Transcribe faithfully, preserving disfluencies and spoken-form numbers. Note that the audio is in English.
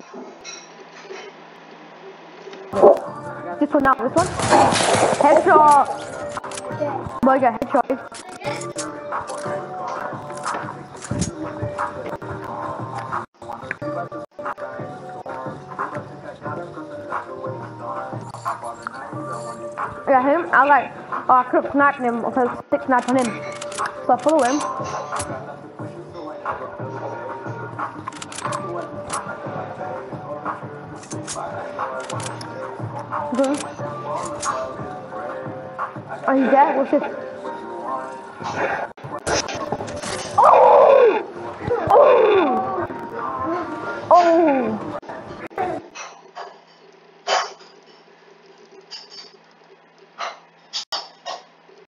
This one now, this one. Headshot. Boy, got headshot. Yeah, him. I like. Oh, I could have sniped him because six sniped on him. So I follow him. Good. Oh, he's there. What's this? Oh! Oh! Oh!